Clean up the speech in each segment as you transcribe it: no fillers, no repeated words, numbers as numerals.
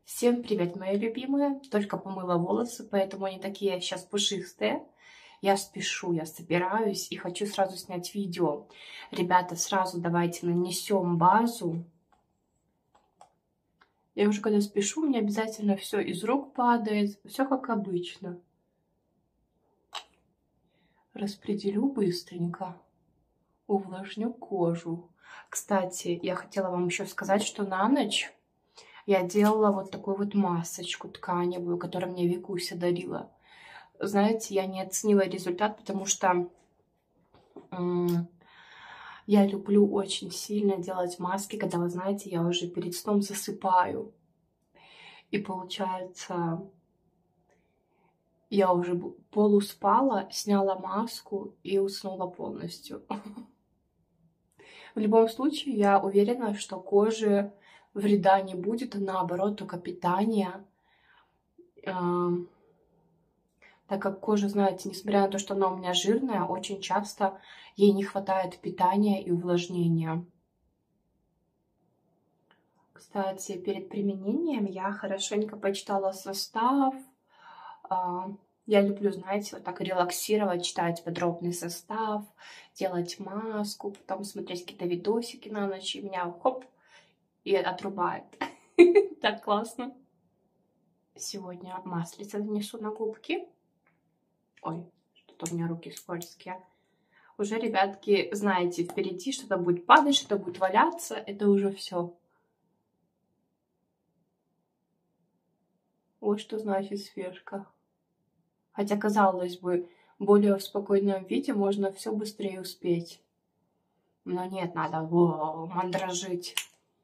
Всем привет, мои любимые! Только помыла волосы, поэтому они такие сейчас пушистые. Я спешу, я собираюсь и хочу сразу снять видео. Ребята, сразу давайте нанесем базу. Я уже когда спешу, мне обязательно все из рук падает. Все как обычно. Распределю быстренько. Увлажню кожу. Кстати, я хотела вам еще сказать, что на ночь я делала вот такую вот масочку тканевую, которую мне Викуся дарила. Знаете, я не оценила результат, потому что я люблю очень сильно делать маски, когда, вы знаете, я уже перед сном засыпаю. И получается, я уже полуспала, сняла маску и уснула полностью. В любом случае, я уверена, что коже вреда не будет, а наоборот, только питание. Так как кожа, знаете, несмотря на то, что она у меня жирная, очень часто ей не хватает питания и увлажнения. Кстати, перед применением я хорошенько почитала состав. Я люблю, знаете, вот так релаксировать, читать подробный состав, делать маску, потом смотреть какие-то видосики на ночь, и меня хоп, и отрубает. Так классно. Сегодня маслице нанесу на губки. Ой, что-то у меня руки скользкие. Уже, ребятки, знаете, впереди что-то будет падать, что-то будет валяться. Это уже все. Вот что значит спешка. Хотя, казалось бы, более в спокойном виде можно все быстрее успеть. Но нет, надо мандражить.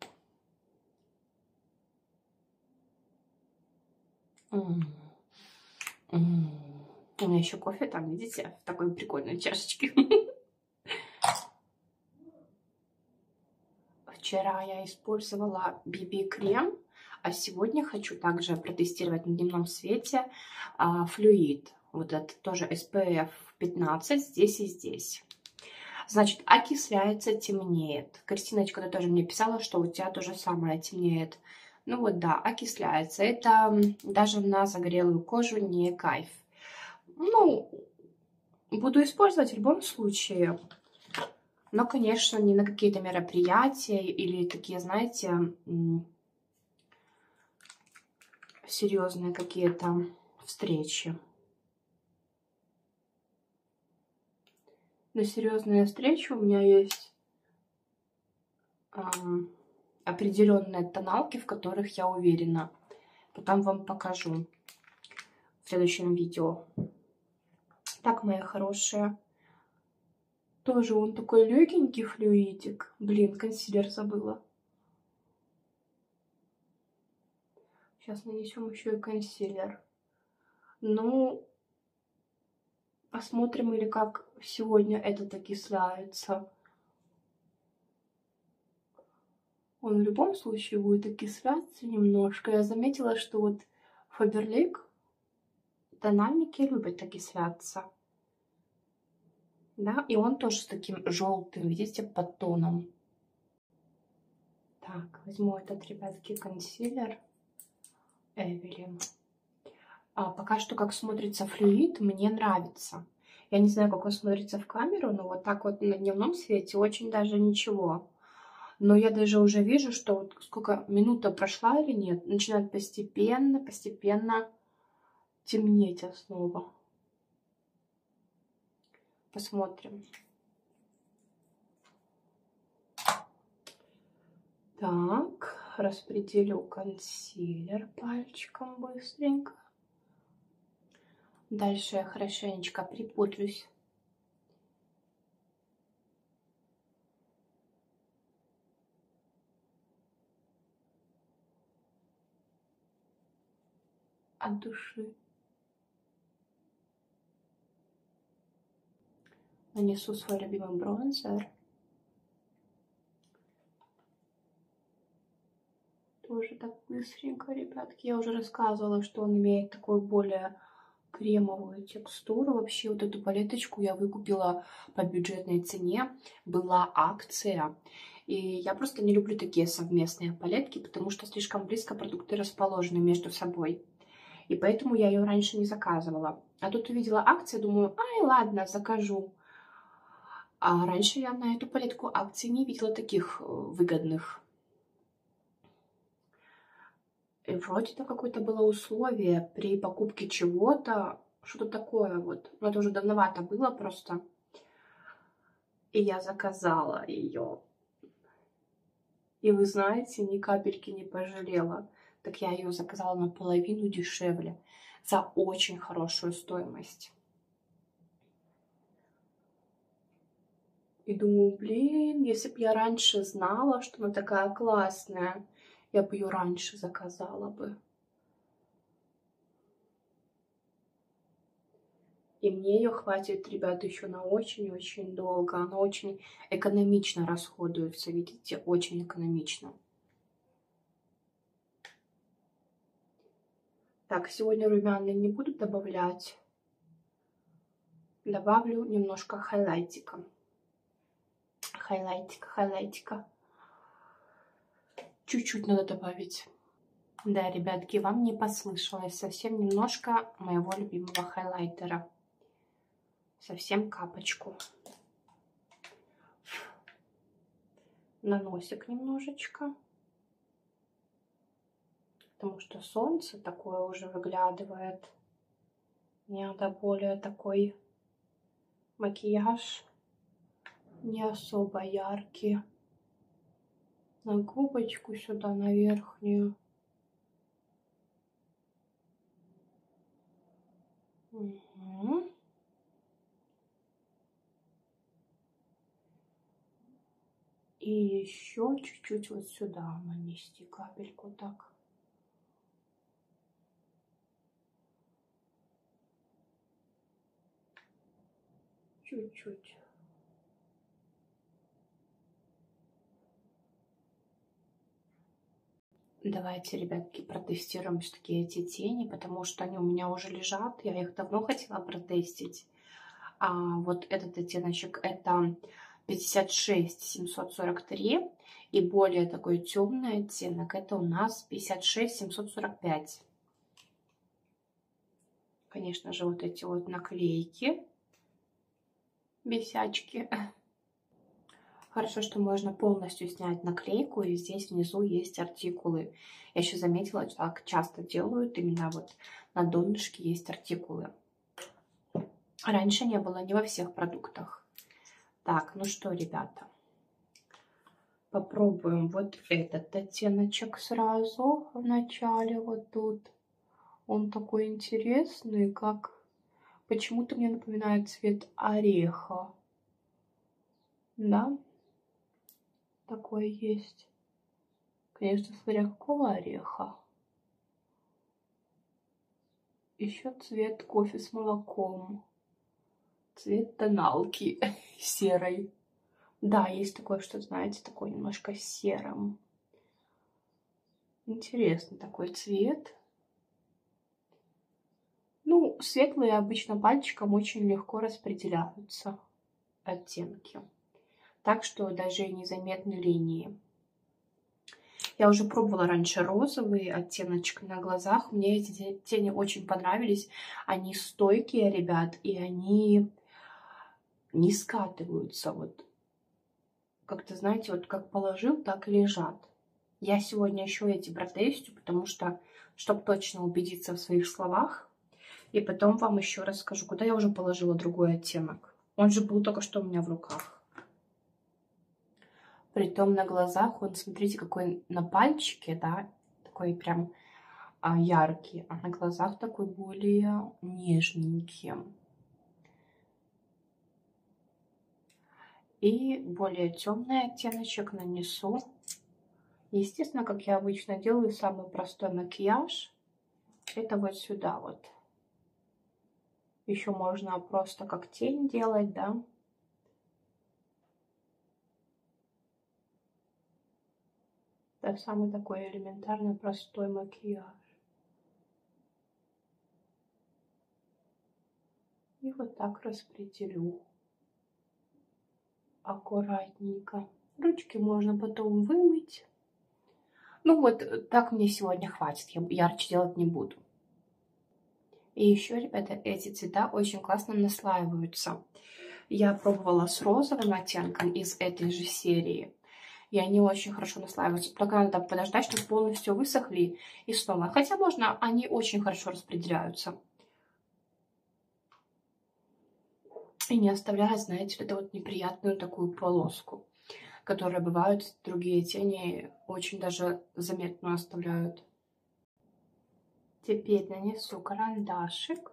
У меня еще кофе там, видите, в такой прикольной чашечке. Вчера я использовала BB-крем, а сегодня хочу также протестировать на дневном свете флюид. Вот это тоже SPF 15 здесь и здесь. Значит, окисляется, темнеет. Кристиночка тоже мне писала, что у тебя то же самое темнеет. Ну вот да, окисляется. Это даже на загорелую кожу не кайф. Ну, буду использовать в любом случае. Но, конечно, не на какие-то мероприятия или такие, знаете, серьезные какие-то встречи. На серьезные встречи у меня есть определенные тоналки, в которых я уверена. Потом вам покажу в следующем видео. Так, мои хорошие. Тоже он такой легенький флюидик. Блин, консилер забыла. Сейчас нанесем еще и консилер. Ну, посмотрим, или как сегодня этот окисляется. Он в любом случае будет окисляться немножко. Я заметила, что вот Faberlic тональники любят окисляться. Да, и он тоже с таким желтым, видите, подтоном. Так, возьму этот, ребятки, консилер Эвелин. Пока что, как смотрится флюид, мне нравится. Я не знаю, как он смотрится в камеру, но вот так вот на дневном свете очень даже ничего. Но я даже уже вижу, что вот сколько минута прошла или нет, начинает постепенно темнеть основа. Посмотрим. Так, распределю консилер пальчиком быстренько. Дальше я хорошенечко припудрюсь. От души. Нанесу свой любимый бронзер. Тоже так быстренько, ребятки. Я уже рассказывала, что он имеет такую более кремовую текстуру. Вообще вот эту палеточку я выкупила по бюджетной цене. Была акция. И я просто не люблю такие совместные палетки, потому что слишком близко продукты расположены между собой. И поэтому я ее раньше не заказывала. А тут увидела акцию, думаю, ай, ладно, закажу. А раньше я на эту палетку акций не видела таких выгодных. И вроде то какое-то было условие при покупке чего-то, что-то такое вот. Но это уже давновато было просто. И я заказала ее. И вы знаете, ни капельки не пожалела. Так я ее заказала наполовину дешевле. За очень хорошую стоимость. И думаю, блин, если бы я раньше знала, что она такая классная, я бы ее раньше заказала бы. И мне ее хватит, ребята, еще на очень-очень долго. Она очень экономично расходуется, видите, очень экономично. Так, сегодня румяна не буду добавлять. Добавлю немножко хайлайтика. Хайлайтика. Чуть-чуть надо добавить. Да, ребятки, вам не послышалось. Совсем немножко моего любимого хайлайтера. Совсем капочку. На носик немножечко. Потому что солнце такое уже выглядывает. Мне надо более такой макияж. Не особо яркий. На губочку сюда, на верхнюю. Угу. И еще чуть-чуть вот сюда нанести капельку так. Чуть-чуть. Давайте, ребятки, протестируем все-таки эти тени, потому что они у меня уже лежат. Я их давно хотела протестить. А вот этот оттеночек это 56743. И более такой темный оттенок это у нас 56745. Конечно же, вот эти вот наклейки, бесячки. Хорошо, что можно полностью снять наклейку, и здесь внизу есть артикулы. Я еще заметила, так часто делают, именно вот на донышке есть артикулы. Раньше не было не во всех продуктах. Так, ну что, ребята, попробуем вот этот оттеночек сразу в начале, вот тут. Он такой интересный, как почему-то мне напоминает цвет ореха. Да? Такое есть. Конечно, смотря какого ореха. Еще цвет кофе с молоком. Цвет тоналки серой. Да, есть такое, что, знаете, такой немножко серым. Интересный такой цвет. Ну, светлые обычно пальчиком очень легко распределяются оттенки. Так что даже незаметны линии. Я уже пробовала раньше розовый оттеночек на глазах. Мне эти тени очень понравились. Они стойкие, ребят, и они не скатываются. Вот как-то, знаете, вот как положил, так и лежат. Я сегодня еще эти протестю, потому что, чтобы точно убедиться в своих словах, и потом вам еще расскажу, куда я уже положила другой оттенок. Он же был только что у меня в руках. Притом на глазах он, смотрите, какой на пальчике, да, такой прям яркий, а на глазах такой более нежненький. И более темный оттеночек нанесу. Естественно, как я обычно делаю, самый простой макияж. Это вот сюда вот. Еще можно просто как тень делать, да. Это самый такой элементарный простой макияж. И вот так распределю аккуратненько. Ручки можно потом вымыть. Ну вот, так мне сегодня хватит. Я ярче делать не буду. И еще, ребята, эти цвета очень классно наслаиваются. Я пробовала с розовым оттенком из этой же серии. И они очень хорошо наслаиваются. Только надо подождать, чтобы полностью высохли и снова. Хотя можно, они очень хорошо распределяются. И не оставляют, знаете, эту вот неприятную такую полоску, которая бывают другие тени очень даже заметно оставляют. Теперь нанесу карандашик.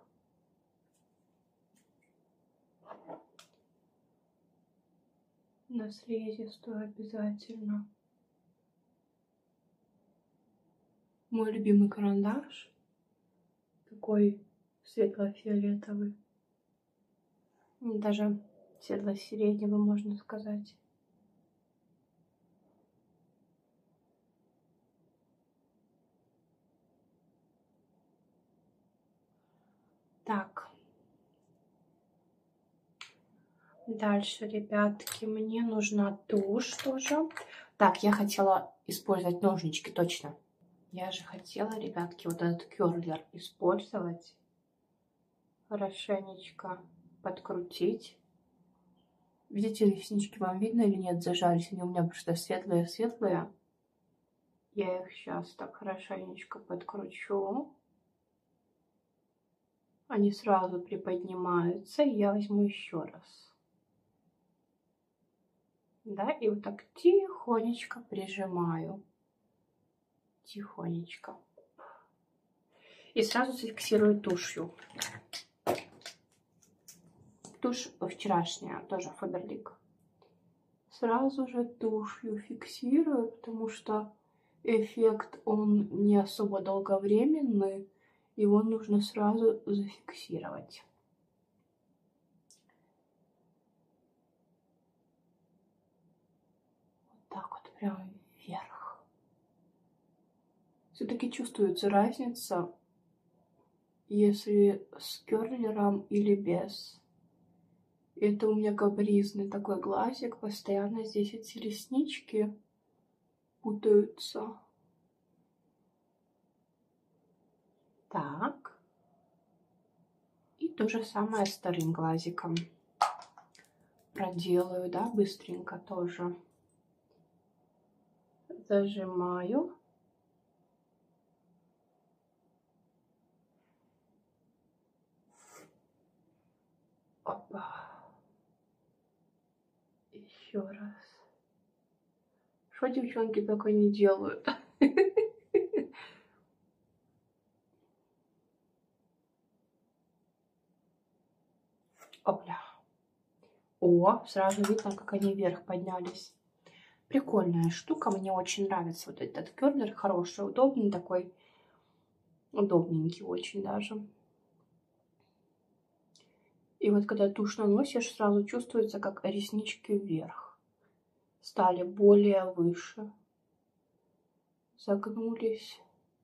На слизистую обязательно. Мой любимый карандаш. Такой светло-фиолетовый. Даже светло-сиреневый, можно сказать. Так. Дальше, ребятки, мне нужна тушь тоже. Так, я хотела использовать ножнички, точно. Я же хотела, ребятки, вот этот керлер использовать. Хорошенечко подкрутить. Видите, реснички вам видно или нет? Зажались. Они у меня просто светлые-светлые. Я их сейчас так хорошенечко подкручу. Они сразу приподнимаются. И я возьму еще раз. Да, и вот так тихонечко прижимаю. Тихонечко. И сразу зафиксирую тушью. Тушь вчерашняя, тоже Faberlic. Сразу же тушью фиксирую, потому что эффект, он не особо долговременный. Его нужно сразу зафиксировать. Вот так вот прям вверх. Все-таки чувствуется разница, если с керлером или без. Это у меня капризный такой глазик. Постоянно здесь эти реснички путаются. Так. И то же самое с вторым глазиком. Проделаю, да, быстренько тоже. Зажимаю. Опа. Еще раз. Что девчонки только не делают? Опля. О, сразу видно, как они вверх поднялись. Прикольная штука, мне очень нравится вот этот керлер. Хороший, удобный такой. Удобненький очень даже. И вот когда тушь наносишь, сразу чувствуется, как реснички вверх стали более выше. Загнулись.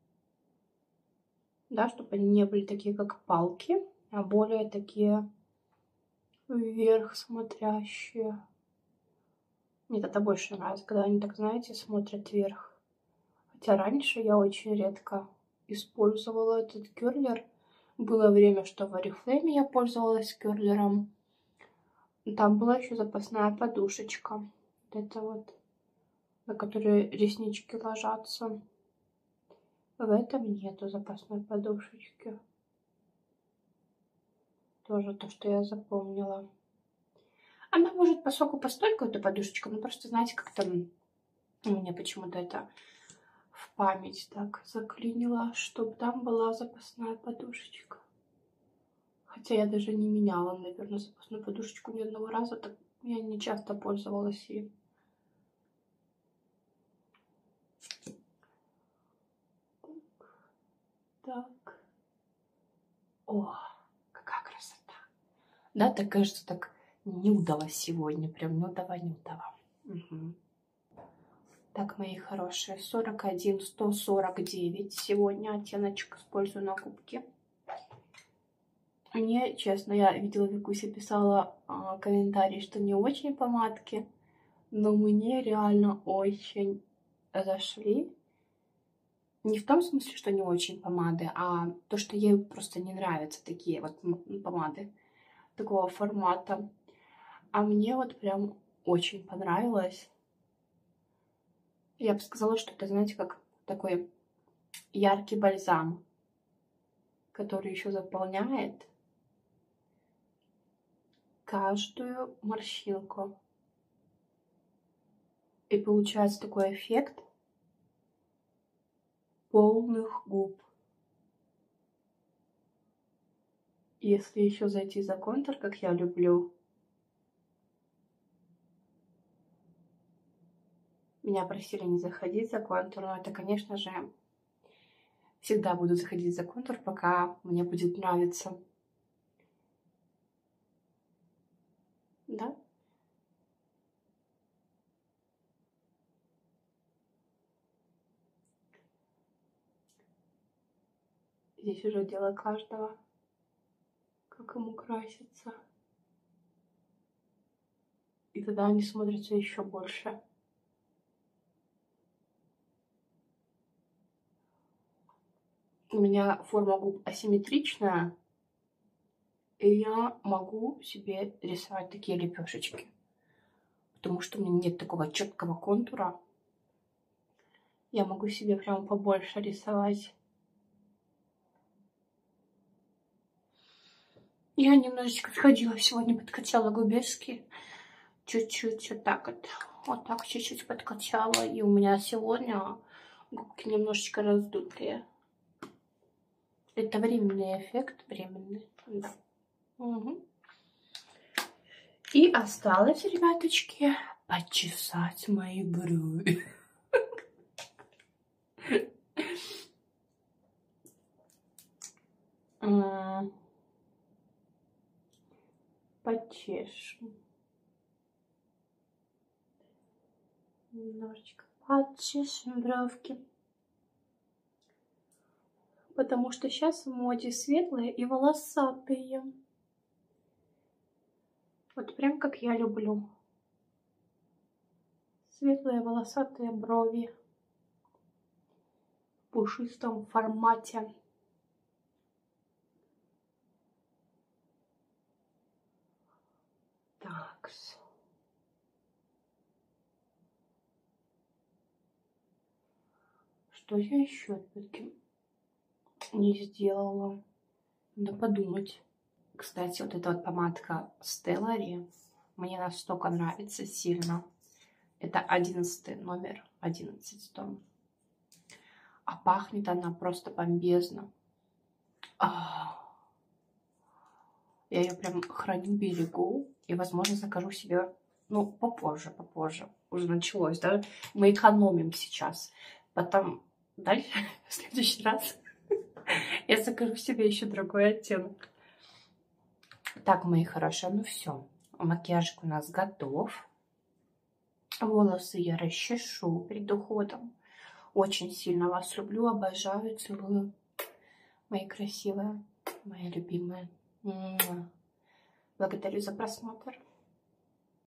Да, чтобы они не были такие, как палки, а более такие вверх смотрящие. Мне это больше нравится, когда они так, знаете, смотрят вверх. Хотя раньше я очень редко использовала этот керлер. Было время, что в Oriflame я пользовалась керлером. Там была еще запасная подушечка. Вот это вот, на которой реснички ложатся. В этом нету запасной подушечки. Тоже то, что я запомнила. Она может поскольку постольку, эта подушечка, но просто, знаете, как-то мне почему-то это в память так заклинило, чтобы там была запасная подушечка. Хотя я даже не меняла, наверное, запасную подушечку ни одного раза, так я не часто пользовалась ей. Так. О, какая красота. Да, так кажется, так нюдово сегодня. Прям нюдово-нюдово. Угу. Так, мои хорошие, 41, 149 сегодня оттеночек использую на губки. Мне, честно, я видела, Викуся писала комментарий, что не очень помадки. но мне реально очень зашли. Не в том смысле, что не очень помады, а то, что ей просто не нравятся такие вот помады такого формата. А мне вот прям очень понравилось. Я бы сказала, что это, знаете, как такой яркий бальзам, который еще заполняет каждую морщинку. И получается такой эффект полных губ. Если еще зайти за контур, как я люблю. Меня просили не заходить за контур, но это, конечно же, всегда буду заходить за контур, пока мне будет нравиться. Да? Здесь уже дело каждого, как ему краситься. И тогда они смотрятся еще больше. У меня форма губ асимметричная, и я могу себе рисовать такие лепешечки, потому что у меня нет такого четкого контура. Я могу себе прям побольше рисовать. Я немножечко сходила сегодня, подкачала губежки. Чуть-чуть вот так вот. Вот так чуть-чуть подкачала. И у меня сегодня губки немножечко раздутые. Это временный эффект. Временный. Да. Угу. И осталось, ребяточки, почесать мои брови. Почешем. Немножечко почешем бровки. Потому что сейчас в моде светлые и волосатые. Вот прям как я люблю. Светлые волосатые брови. В пушистом формате. Так. Что я еще таки не сделала? Надо подумать. Кстати, вот эта вот помадка Stellary мне настолько нравится сильно. Это 11 номер, 11 том. А пахнет она просто бомбезно. Я ее прям храню, берегу. И, возможно, закажу себе, ну, попозже. Уже началось, да? Мы экономим сейчас. Потом дальше, в следующий раз, я закажу себе еще другой оттенок. Так, мои хорошие, ну все. Макияжик у нас готов. Волосы я расчешу перед уходом. Очень сильно вас люблю, обожаю, целую. Мои красивые, мои любимые. Благодарю за просмотр.